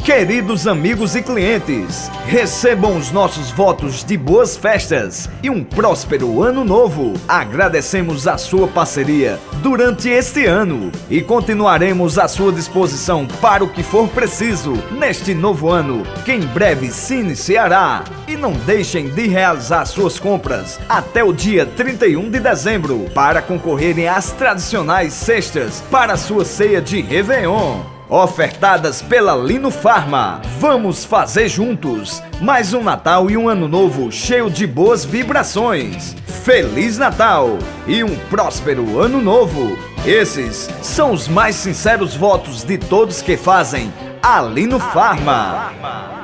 Queridos amigos e clientes, recebam os nossos votos de boas festas e um próspero ano novo. Agradecemos a sua parceria durante este ano e continuaremos à sua disposição para o que for preciso neste novo ano, que em breve se iniciará. E não deixem de realizar suas compras até o dia 31 de dezembro para concorrerem às tradicionais cestas para a sua ceia de Réveillon, ofertadas pela Lino Pharma. Vamos fazer juntos mais um Natal e um Ano Novo cheio de boas vibrações. Feliz Natal e um próspero Ano Novo. Esses são os mais sinceros votos de todos que fazem a Lino Pharma.